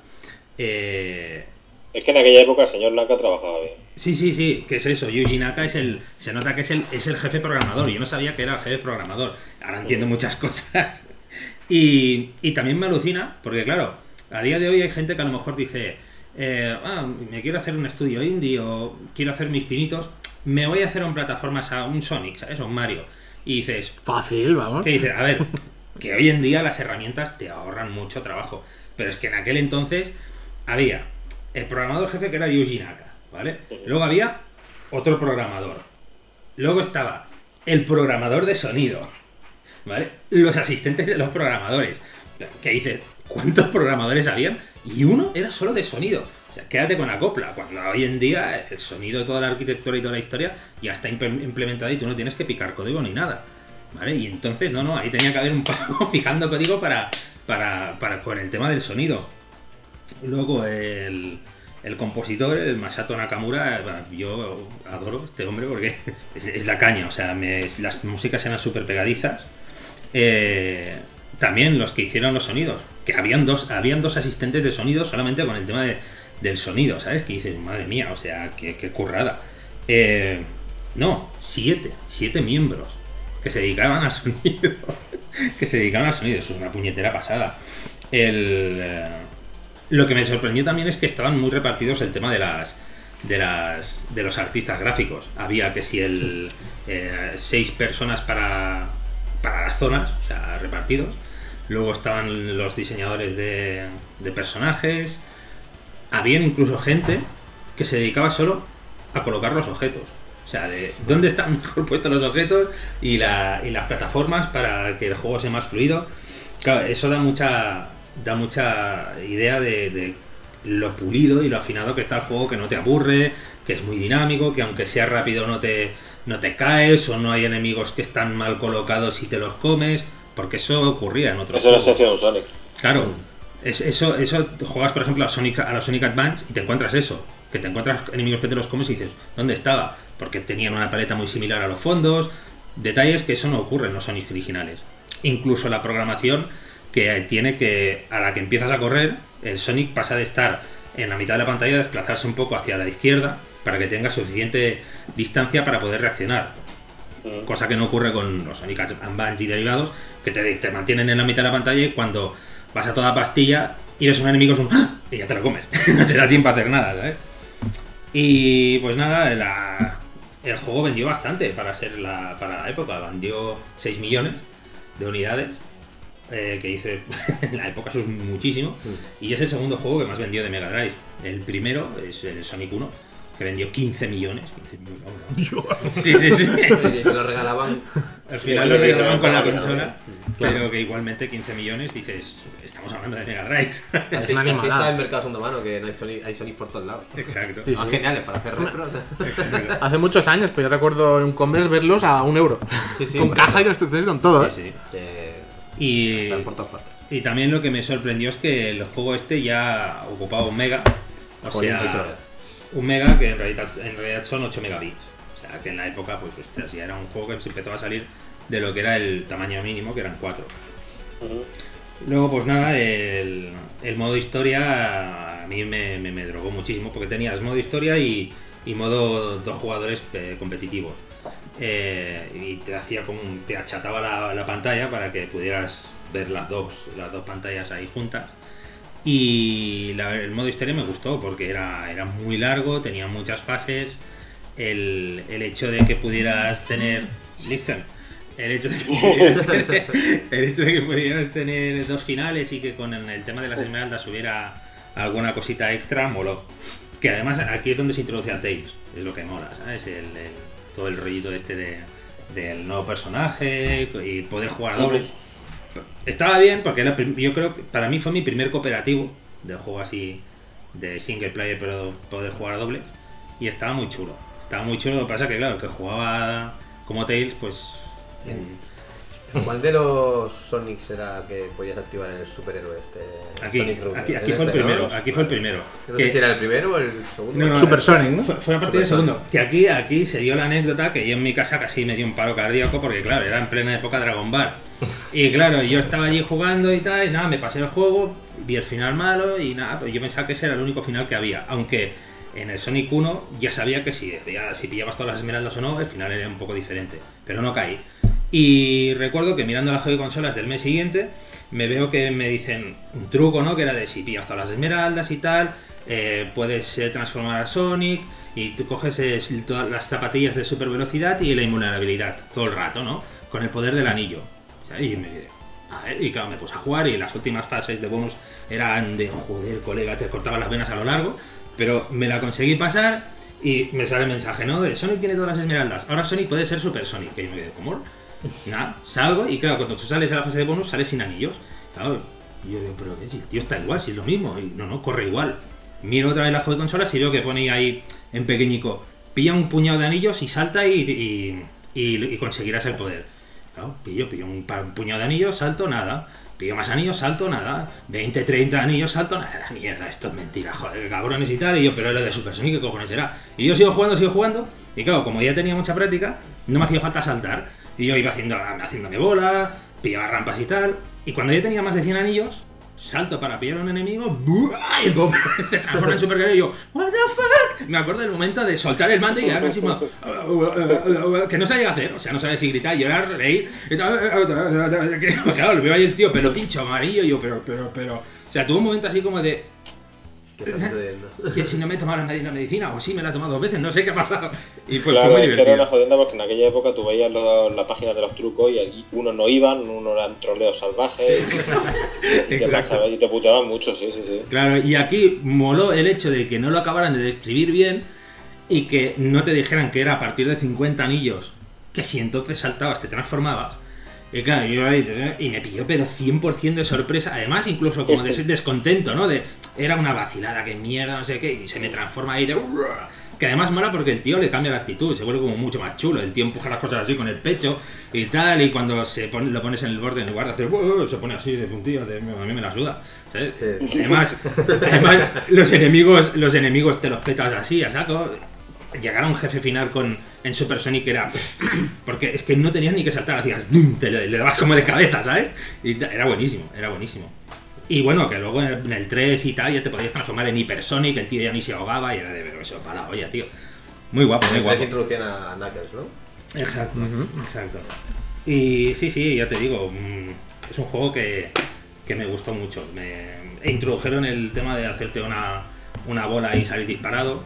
Speaker 3: Eh...
Speaker 4: Es que en aquella época el señor Naka trabajaba bien.
Speaker 3: Sí, sí, sí, que es eso. Yuji Naka es el... Se nota que es el, es el jefe programador. Yo no sabía que era el jefe programador. Ahora entiendo muchas cosas. Y, y también me alucina, porque claro, a día de hoy hay gente que a lo mejor dice, eh, ah, me quiero hacer un estudio indie o quiero hacer mis pinitos, me voy a hacer en plataformas a un Sonic, ¿sabes? O un Mario. Y dices...
Speaker 2: Fácil, vamos.
Speaker 3: Que dices, a ver... Que hoy en día las herramientas te ahorran mucho trabajo. Pero es que en aquel entonces había el programador jefe que era Yuji Naka, ¿vale? Luego había otro programador. Luego estaba el programador de sonido, ¿vale? Los asistentes de los programadores. Que dices, ¿cuántos programadores habían? Y uno era solo de sonido. O sea, quédate con la copla. Cuando hoy en día el sonido de toda la arquitectura y toda la historia ya está implementada y tú no tienes que picar código ni nada. ¿Vale? Y entonces, no, no, ahí tenía que haber un pavo picando código para, para, para con el tema del sonido. Luego el, el compositor, el Masato Nakamura, yo adoro este hombre porque es, es la caña, o sea, me, las músicas eran súper pegadizas. Eh, también los que hicieron los sonidos, que habían dos, habían dos asistentes de sonido solamente con el tema de, del sonido, ¿sabes? Que dices, madre mía, o sea, qué, qué currada. Eh, no, siete, siete miembros que se dedicaban al sonido, que se dedicaban al sonido, eso es una puñetera pasada. El, eh, lo que me sorprendió también es que estaban muy repartidos el tema de las de las de los artistas gráficos. Había que si el eh, seis personas para para las zonas, o sea, repartidos. Luego estaban los diseñadores de, de personajes. Habían incluso gente que se dedicaba solo a colocar los objetos. O sea, de dónde están mejor puestos los objetos y, la, y las plataformas para que el juego sea más fluido. Claro, eso da mucha da mucha idea de, de lo pulido y lo afinado que está el juego, que no te aburre, que es muy dinámico, que aunque sea rápido no te, no te caes o no hay enemigos que están mal colocados y te los comes, porque eso ocurría en otros
Speaker 4: eso
Speaker 3: juegos.
Speaker 4: Eso es la esencia de un Sonic.
Speaker 3: Claro, es, eso, eso juegas por ejemplo a, Sonic, a los Sonic Advance y te encuentras eso, que te encuentras enemigos que te los comes y dices, ¿dónde estaba? Porque tenían una paleta muy similar a los fondos, detalles que eso no ocurre en los Sonic originales. Incluso la programación que tiene que, a la que empiezas a correr, el Sonic pasa de estar en la mitad de la pantalla a desplazarse un poco hacia la izquierda para que tenga suficiente distancia para poder reaccionar. Mm. Cosa que no ocurre con los Sonic Advance y derivados, que te, te mantienen en la mitad de la pantalla y cuando vas a toda pastilla y ves un enemigo es un ¡ah! Y ya te lo comes. No te da tiempo a hacer nada, ¿sabes? Y pues nada, la, el juego vendió bastante para ser la, para la época. Vendió seis millones de unidades. eh, que hice en la época, eso es muchísimo, y es el segundo juego que más vendió de Mega Drive. El primero es el Sonic uno, que vendió quince millones. Dios. Sí, sí, sí.
Speaker 5: Y lo regalaban.
Speaker 3: Al final lo regalaban con la consola, pero que igualmente quince millones, dices, estamos hablando de Mega Drive.
Speaker 5: Así,
Speaker 2: una
Speaker 5: así
Speaker 2: animalada.
Speaker 5: está el mercado segundo mano, que no hay Sonic, hay Sonic por todos lados.
Speaker 3: Exacto.
Speaker 2: Sí,
Speaker 5: Son
Speaker 2: sí.
Speaker 5: geniales para hacer retro.
Speaker 3: Exacto.
Speaker 2: Hace muchos años, pero yo recuerdo en un Converse verlos a un euro.
Speaker 5: Sí, sí,
Speaker 2: con
Speaker 5: hombre.
Speaker 2: caja y instrucciones con todo, ¿eh?
Speaker 3: Sí, sí.
Speaker 5: Que
Speaker 3: Y,
Speaker 5: están por todas partes.
Speaker 3: y también lo que me sorprendió es que el juego este ya ocupaba un mega. O
Speaker 5: Joder, ahí se
Speaker 3: sea,
Speaker 5: ve.
Speaker 3: un mega que en realidad, en realidad son ocho megabits. O sea, que en la época, pues, ostras, ya era un juego que se empezó a salir de lo que era el tamaño mínimo, que eran cuatro.
Speaker 4: Ujú.
Speaker 3: Luego, pues nada, el, el modo historia a mí me, me, me drogó muchísimo, porque tenías modo historia y, y modo dos jugadores eh, competitivos. Eh, y te hacía como un- te achataba la, la pantalla para que pudieras ver las dos, las dos pantallas ahí juntas. Y la- el modo historia me gustó porque era, era muy largo, tenía muchas fases. El, el hecho de que pudieras tener. Listen. El hecho, de que pudieras tener, el hecho de que pudieras tener dos finales y que con el tema de las esmeraldas hubiera alguna cosita extra, moló. Que además aquí es donde se introduce a Tails, es lo que mola, ¿sabes? El, el- todo el rollito este de, del nuevo personaje y poder jugar a doble. Estaba bien porque era, prim- yo creo que para mí fue mi primer cooperativo de juego así de single player, pero poder jugar a doble. Y estaba muy chulo. Estaba muy chulo. Lo que pasa que, claro, el que jugaba como Tails, pues.
Speaker 5: Bien. ¿Cuál de los Sonics era que podías activar el superhéroe este?
Speaker 3: Aquí,
Speaker 5: Sonic Ruler?
Speaker 3: aquí,
Speaker 5: En
Speaker 3: aquí fue el
Speaker 5: este, ¿no?
Speaker 3: primero. Aquí fue el primero.
Speaker 5: No
Speaker 3: Que-
Speaker 5: sé si era el primero o el segundo.
Speaker 3: No, no,
Speaker 2: Super
Speaker 3: fue-
Speaker 2: Sonic, ¿no?
Speaker 3: Fue, fue a partir del
Speaker 5: Super
Speaker 3: segundo. Que aquí, aquí se dio la anécdota que yo en mi casa casi me dio un paro cardíaco porque, claro, era en plena época Dragon Ball. Y claro, yo estaba allí jugando y tal, y nada, me pasé el juego, vi el final malo y nada, pues yo pensaba que ese era el único final que había. Aunque en el Sonic uno ya sabía que si, ya- si pillabas todas las esmeraldas o no, el final era un poco diferente. Pero no caí. Y recuerdo que mirando las consolas del mes siguiente, me veo que me dicen un truco, ¿no? Que era de si pillas todas las esmeraldas y tal, eh, puedes eh, transformar a Sonic y tú coges eh, todas las zapatillas de super velocidad y la invulnerabilidad todo el rato, ¿no? Con el poder del anillo. O sea, y me quedé, a ver, y claro, me puse a jugar y las últimas fases de bonus eran de joder, colega, te cortaba las venas a lo largo, pero me la conseguí pasar y me sale el mensaje, ¿no? De Sonic tiene todas las esmeraldas, ahora Sonic puede ser Super Sonic. Y yo me quedé, ¿cómo? Nada, salgo y claro, cuando tú sales de la fase de bonus sales sin anillos. Claro, y yo digo, pero si el tío está igual, si es lo mismo. Y no, no, corre igual. Miro otra vez la juego de consolas y veo que pone ahí en pequeñico, pilla un puñado de anillos y salta y, y, y- y conseguirás el poder. Claro, pillo, pillo un, pa- un puñado de anillos, salto, nada. Pillo más anillos, salto, nada. veinte, treinta anillos, salto, nada. Mierda, esto es mentira, joder, cabrones y tal. Y yo, pero lo de Super Sonic, ¿qué cojones será? Y yo sigo jugando, sigo jugando. Y claro, como ya tenía mucha práctica, no me hacía falta saltar. Y yo iba haciendo, haciéndome bola, pillaba rampas y tal. Y cuando ya tenía más de cien anillos, salto para pillar a un enemigo, ¡buah! Y el pop se transforma en Super Guerrero y yo, ¿what the fuck? Me acuerdo del momento de soltar el mando y quedarme así como, que no sabía hacer, o sea, no sabía si gritar, llorar, reír. Y tal, que, claro, lo veo ahí el tío, pelo pincho, amarillo, y yo, pero, pero, pero. O sea, tuvo un momento así como de,
Speaker 5: ¿Qué está sucediendo?
Speaker 3: que si no me he tomado la medicina, medicina, o sí me la he tomado dos veces, no sé qué ha pasado. Y fue,
Speaker 4: Claro,
Speaker 3: fue muy
Speaker 4: es que era una
Speaker 3: divertido.
Speaker 4: jodienda porque en aquella época tú veías lo- la página de los trucos y allí unos no iban, unos eran troleos salvajes y, te
Speaker 3: Exacto.
Speaker 4: pasaba, y te puteaban mucho, sí, sí, sí.
Speaker 3: Claro, y aquí moló el hecho de que no lo acabaran de describir bien y que no te dijeran que era a partir de cincuenta anillos, que si entonces saltabas te transformabas. Y claro, yo ahí, y me pilló pero cien por ciento de sorpresa, además incluso como de descontento, ¿no? De, era una vacilada, que mierda, no sé qué, y se me transforma ahí de... Que además mola porque el tío le cambia la actitud, se vuelve como mucho más chulo, el tío empuja las cosas así con el pecho y tal, y cuando se pone, lo pones en el borde en lugar de hacer... "Uh", se pone así de puntillo, de, a mí me la suda. ¿Sabes?
Speaker 5: Sí.
Speaker 3: Además, además los enemigos los enemigos te los petas así, a saco. Llegar a un jefe final con en Super Sonic era... Porque es que no tenías ni que saltar, hacías... Te le, le dabas como de cabeza, ¿sabes? Y ta- era buenísimo, era buenísimo. Y bueno, que luego en el tres y tal ya te podías transformar en Hyper Sonic, el tío ya ni se ahogaba y era de... Pero eso, para la olla, tío. Muy guapo, muy
Speaker 5: Entonces
Speaker 3: guapo.
Speaker 5: introducían a Knuckles, ¿no?
Speaker 3: Exacto, exacto. Y sí, sí, ya te digo, mm, es un juego que, que me gustó mucho. Me introdujeron el tema de hacerte una, una bola y salir disparado.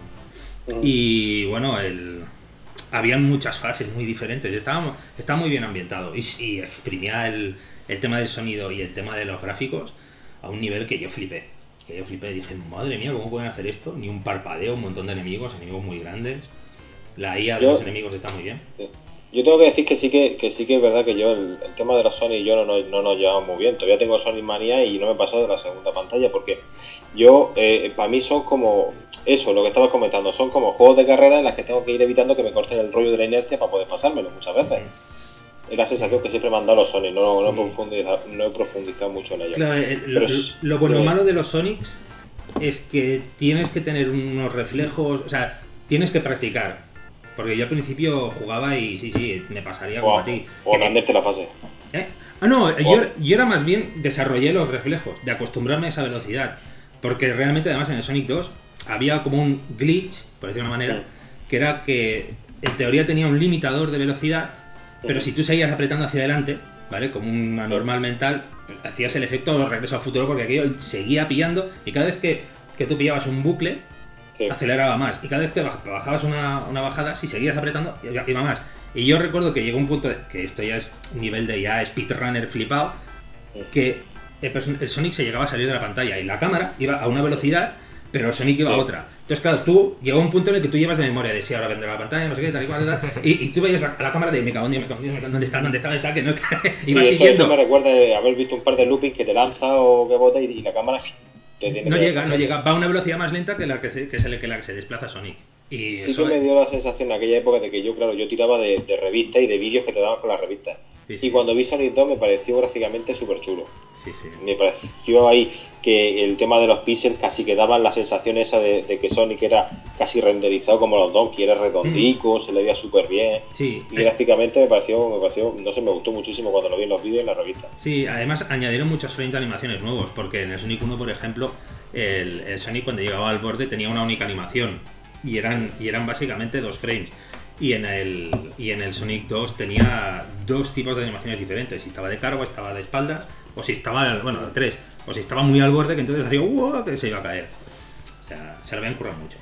Speaker 3: Y bueno, el, habían muchas fases muy diferentes. Estaba, estaba muy bien ambientado y, y exprimía el, el tema del sonido y el tema de los gráficos a un nivel que yo flipé. Que yo flipé y dije, madre mía, ¿cómo pueden hacer esto? Ni un parpadeo, un montón de enemigos, enemigos muy grandes. La I A de
Speaker 4: Yo-
Speaker 3: los enemigos está muy bien.
Speaker 4: Yo tengo que decir que sí que, que sí que es verdad que yo el, el tema de los Sonic y yo no, no, no nos llevamos muy bien. Todavía tengo Sonic Manía y no me he pasado de la segunda pantalla porque yo, eh, para mí son como eso, lo que estabas comentando, son como juegos de carrera en las que tengo que ir evitando que me corten el rollo de la inercia para poder pasármelo muchas veces. Es la sensación que siempre me han dado los Sonic, no, no, he, profundizado, no he profundizado mucho en ello.
Speaker 3: Claro, eh, lo,
Speaker 4: Pero es-
Speaker 3: lo bueno o
Speaker 4: pero-
Speaker 3: malo de los Sonics es que tienes que tener unos reflejos, o sea, tienes que practicar. Porque yo al principio jugaba y sí, sí, me pasaría como
Speaker 4: O,
Speaker 3: a ti.
Speaker 4: o
Speaker 3: Que-
Speaker 4: granderte la fase.
Speaker 3: ¿Eh? Ah, no, yo, yo era más bien desarrollé los reflejos, de acostumbrarme a esa velocidad. Porque realmente, además, en el Sonic dos había como un glitch, por decirlo de una manera, que era que en teoría tenía un limitador de velocidad, pero si tú seguías apretando hacia adelante, ¿vale? Como una normal mental, hacías el efecto de regreso al futuro porque aquello seguía pillando y cada vez que, que tú pillabas un bucle,
Speaker 4: Sí.
Speaker 3: aceleraba más. Y cada vez que baj- bajabas una, una bajada, si seguías apretando, iba, iba más. Y yo recuerdo que llegó un punto, de- que esto ya es nivel de ya speedrunner flipado, que el, person- el Sonic se llegaba a salir de la pantalla y la cámara iba a una velocidad, pero el Sonic iba a
Speaker 4: Sí.
Speaker 3: otra. Entonces, claro, tú llegó un punto en el que tú llevas de memoria de si ahora vendrá la pantalla, no sé qué, tal y cual, tal, y, y tú veías la, a la cámara de me cago en Dios, me cago en Dios, me cago en- ¿dónde está? ¿Dónde está? ¿Dónde está? Que no está.
Speaker 4: Sí,
Speaker 3: Iba
Speaker 4: eso, eso
Speaker 3: siguiendo.
Speaker 4: me recuerda de haber visto un par de loopings que te lanza o que bota y, y la cámara te tiene
Speaker 3: No
Speaker 4: que-
Speaker 3: llega, no llega. Va a una velocidad más lenta que la que se, que se, que la que se desplaza Sonic. Y
Speaker 4: Sí
Speaker 3: eso
Speaker 4: que me dio la sensación en aquella época de que yo, claro, yo tiraba de, de revistas y de vídeos que te daban con las revistas.
Speaker 3: Sí, sí.
Speaker 4: Y cuando vi Sonic dos me pareció gráficamente súper chulo.
Speaker 3: Sí, sí.
Speaker 4: Me pareció ahí que el tema de los píxeles casi que daban la sensación esa de, de que Sonic era casi renderizado como los Donkey, era redondico, se le veía súper bien.
Speaker 3: Sí,
Speaker 4: Y
Speaker 3: es-
Speaker 4: gráficamente me pareció, me pareció, no sé, me gustó muchísimo cuando lo vi en los vídeos y en la revista.
Speaker 3: Sí, además añadieron muchos frames de animaciones nuevos, porque en el Sonic uno, por ejemplo, el, el Sonic cuando llegaba al borde tenía una única animación y eran, y eran básicamente dos frames. Y en, el, y en el Sonic dos tenía dos tipos de animaciones diferentes, si estaba de carga, estaba de espaldas, o si estaba, bueno, tres, o si estaba muy al borde que entonces hacía ¡uh! Que se iba a caer. O sea, se lo habían currado mucho.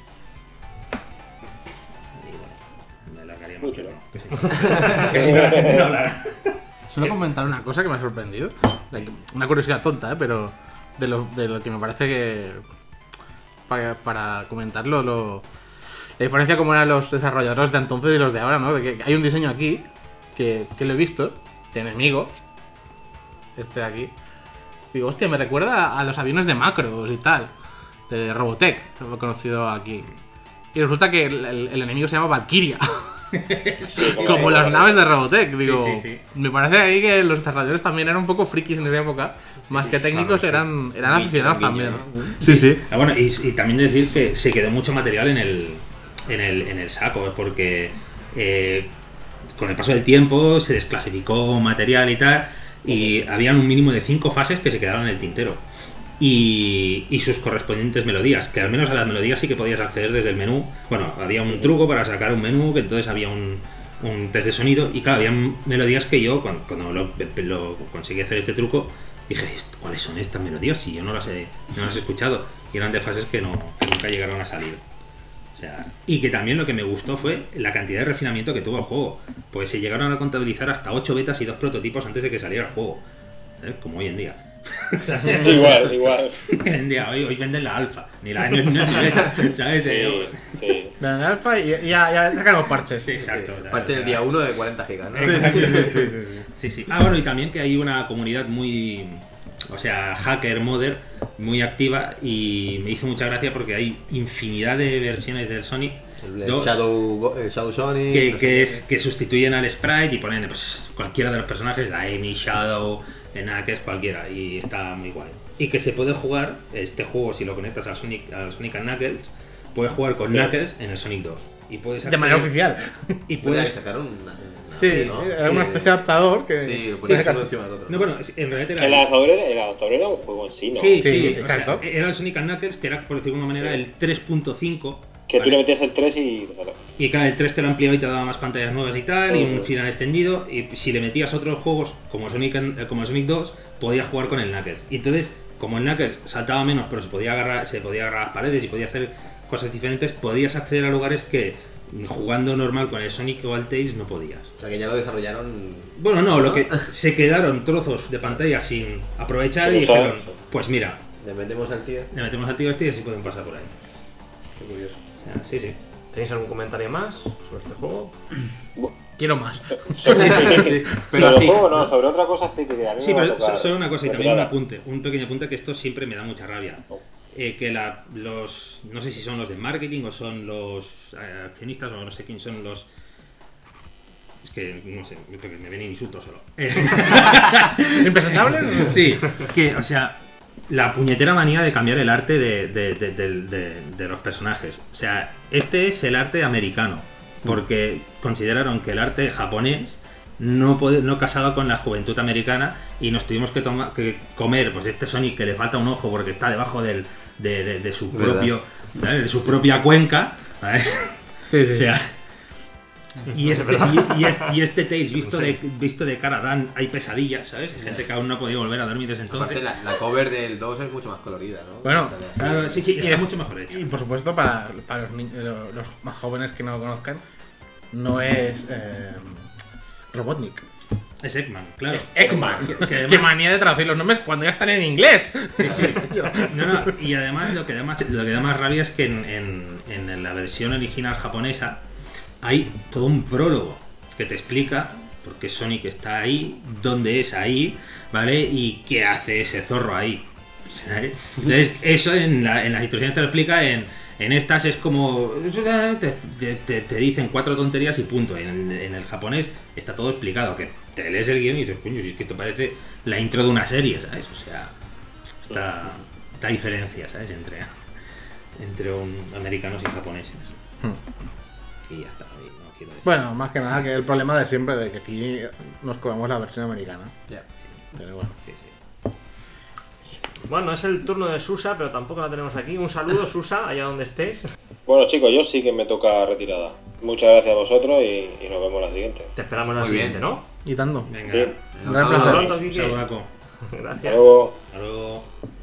Speaker 3: Y bueno, me largaría mucho, pero no, que sí. Que si no la gente no hablara.
Speaker 2: Solo comentar una cosa que me ha sorprendido. Like, una curiosidad tonta, ¿eh? Pero de lo, de lo que me parece que. Para, para comentarlo, lo, la diferencia como eran los desarrolladores de entonces y los de ahora, ¿no? De que hay un diseño aquí que, que lo he visto, de enemigo. Este de aquí. Digo, hostia, me recuerda a los aviones de Macros y tal. De Robotech, que lo he conocido aquí. Y resulta que el, el- el enemigo se llama Valkyria.
Speaker 4: Sí,
Speaker 2: Como las naves de Robotech, digo.
Speaker 3: sí, sí.
Speaker 2: Me parece ahí que los desarrolladores también eran un poco frikis en esa época. Más que técnicos,
Speaker 3: claro, sí.
Speaker 2: eran, eran
Speaker 5: Un
Speaker 2: aficionados
Speaker 5: guiño, un
Speaker 2: también.
Speaker 5: guiño, ¿no?
Speaker 2: Sí, sí.
Speaker 3: Ah, bueno, y, y también decir que se quedó mucho material en el, en el, en el saco, ¿eh? Porque eh, con el paso del tiempo se desclasificó material y tal, y habían un mínimo de cinco fases que se quedaron en el tintero. Y, y sus correspondientes melodías, que al menos a las melodías sí que podías acceder desde el menú. Bueno, había un truco para sacar un menú, que entonces había un, un test de sonido, y claro, había melodías que yo, cuando, cuando lo, lo conseguí hacer este truco, dije, "¿Esto- ¿cuáles son estas melodías? Si yo no las he, no las he escuchado". Y eran de fases que, no, que nunca llegaron a salir. O sea, y que también lo que me gustó fue la cantidad de refinamiento que tuvo el juego. Pues se llegaron a contabilizar hasta ocho betas y dos prototipos antes de que saliera el juego. ¿Eh? Como hoy en día.
Speaker 4: Sí, igual, igual.
Speaker 3: Hoy en día, hoy, hoy venden la alfa, ni la no, no, ni beta, ¿sabes?
Speaker 4: Sí,
Speaker 3: Eh,
Speaker 4: sí.
Speaker 2: La de alfa y ya, ya sacan parches.
Speaker 3: Sí, exacto.
Speaker 5: Parte del día uno de cuarenta gigas, ¿no?
Speaker 2: Sí, sí, sí, sí, sí, sí.
Speaker 3: Sí, sí. Ah, bueno, y también que hay una comunidad muy, o sea, hacker, modder, muy activa, y me hizo mucha gracia porque hay infinidad de versiones del Sonic
Speaker 5: El, el
Speaker 3: dos
Speaker 5: Shadow, el Shadow Sonic.
Speaker 3: que,
Speaker 5: no sé
Speaker 3: que
Speaker 5: qué.
Speaker 3: es, que sustituyen al sprite y ponen pues, cualquiera de los personajes, la Amy, Shadow, Knuckles, cualquiera, y está muy guay. Y que se puede jugar, este juego, si lo conectas al Sonic, al Sonic and Knuckles, puedes jugar con Knuckles en el Sonic dos. Y puedes
Speaker 2: De manera
Speaker 3: acceder-
Speaker 2: oficial.
Speaker 3: Y
Speaker 5: Puede
Speaker 3: puedes...
Speaker 5: sacar un. una-
Speaker 2: Sí,
Speaker 5: ¿no?
Speaker 2: era una
Speaker 5: Sí.
Speaker 2: especie de adaptador que.
Speaker 5: Sí,
Speaker 2: Sí,
Speaker 5: pones
Speaker 2: saca-
Speaker 5: uno encima del otro.
Speaker 3: No, bueno, es- en realidad era...
Speaker 4: El adaptador era, el adaptador era un juego en sí, ¿no?
Speaker 3: Sí,
Speaker 2: Sí,
Speaker 3: sí, o
Speaker 2: exacto.
Speaker 3: sea, era el Sonic and Knuckles, que era, por decirlo de una manera,
Speaker 4: Sí.
Speaker 3: el tres punto cinco.
Speaker 4: Que tú
Speaker 3: ¿vale?
Speaker 4: le metías el tres y te sale.
Speaker 3: Y claro, el tres te lo ampliaba y te daba más pantallas nuevas y tal, y un
Speaker 4: Ujú.
Speaker 3: final extendido. Y si le metías otros juegos, como Sonic, and- como el Sonic dos, podías jugar con el Knuckles. Y entonces, como el Knuckles saltaba menos, pero se podía agarrar, se podía agarrar a las paredes y podía hacer cosas diferentes, podías acceder a lugares que jugando normal con el Sonic o el Tails no podías.
Speaker 5: O sea que ya lo desarrollaron.
Speaker 3: Bueno, no, lo que se quedaron trozos de pantalla sin aprovechar
Speaker 4: Sin
Speaker 3: y
Speaker 4: usar.
Speaker 3: dijeron, pues mira,
Speaker 5: Le metemos al tío.
Speaker 3: le metemos al tío este y así pueden pasar por ahí.
Speaker 5: Qué curioso.
Speaker 3: O sea, sí, sí.
Speaker 1: ¿Tenéis algún comentario más sobre este juego?
Speaker 2: Quiero más.
Speaker 4: Sobre,
Speaker 5: Pero
Speaker 4: sobre el
Speaker 5: así,
Speaker 4: juego, no,
Speaker 5: ¿no?
Speaker 4: sobre otra cosa sí que a mí
Speaker 3: Sí,
Speaker 4: me va a
Speaker 3: pero
Speaker 4: tocar
Speaker 3: so- solo una cosa y también un
Speaker 4: retirada.
Speaker 3: apunte, un pequeño apunte que esto siempre me da mucha rabia.
Speaker 4: Oh.
Speaker 3: Eh, que la, los, no sé si son los de marketing o son los eh, accionistas o no sé quién son los... Es que no sé, me me vienen insultos solo. Eh,
Speaker 2: ¿Impresentable?
Speaker 3: sí, que, o sea, la puñetera manía de cambiar el arte de, de- de- de- de- de los personajes. O sea, este es el arte americano, porque consideraron que el arte japonés no, puede- no casaba con la juventud americana y nos tuvimos que, toma- que comer pues este Sonic que le falta un ojo porque está debajo del, de, de- de su
Speaker 5: ¿Verdad?
Speaker 3: propio ¿vale? de su propia cuenca, ¿vale?
Speaker 2: Sí, sí.
Speaker 3: O sea, y este, y, y este, y este Tails visto de, visto de cara dan hay pesadillas, ¿sabes? Hay gente que aún no ha podido volver a dormir desde
Speaker 5: Aparte,
Speaker 3: entonces.
Speaker 5: la, la cover del dos es mucho más colorida, ¿no?
Speaker 2: Bueno,
Speaker 5: O sea, le-
Speaker 3: Claro, sí, sí,
Speaker 2: Y
Speaker 3: está
Speaker 2: es-
Speaker 3: mucho mejor hecha.
Speaker 2: Y por supuesto, para, para los, ni- lo- los más jóvenes que no lo conozcan, no es eh, Robotnik.
Speaker 3: Es Eggman, claro.
Speaker 2: Es Eggman.
Speaker 3: Que- que
Speaker 2: Qué
Speaker 3: además-
Speaker 2: manía de traducir los nombres cuando ya están en inglés.
Speaker 3: Sí, sí. No, no, y además lo que da más, lo que da más rabia es que en, en- en la versión original japonesa hay todo un prólogo que te explica por qué Sonic está ahí, dónde es ahí, ¿vale? Y qué hace ese zorro ahí. ¿Sabes? Entonces, eso en, la- en las instrucciones te lo explica, en, en estas es como... Te, te- te dicen cuatro tonterías y punto. En, en el japonés está todo explicado, que te lees el guión y dices, coño, si es que esto parece la intro de una serie, ¿sabes? O sea, está, está diferencia, ¿sabes? Entre, entre un- americanos y japoneses. Y ya está, y no quiero decir.
Speaker 2: Bueno, más que nada que el problema de siempre de que aquí nos comemos la versión americana.
Speaker 5: Ya.
Speaker 2: Pero bueno.
Speaker 3: Sí, sí.
Speaker 1: Bueno, es el turno de Susa, pero tampoco la tenemos aquí. Un saludo, Susa, allá donde estés.
Speaker 4: Bueno, chicos, yo sí que me toca retirada. Muchas gracias a vosotros y, y nos vemos la siguiente.
Speaker 1: Te esperamos en la
Speaker 5: Muy
Speaker 1: siguiente,
Speaker 5: bien.
Speaker 1: ¿no?
Speaker 2: Y tanto.
Speaker 3: Venga,
Speaker 4: Sí.
Speaker 5: Venga, un
Speaker 2: Gran
Speaker 5: saludo.
Speaker 2: placer.
Speaker 1: Pronto,
Speaker 3: un
Speaker 1: Quique.
Speaker 3: saludaco.
Speaker 4: Hasta
Speaker 1: Gracias.
Speaker 4: luego.
Speaker 3: Hasta luego.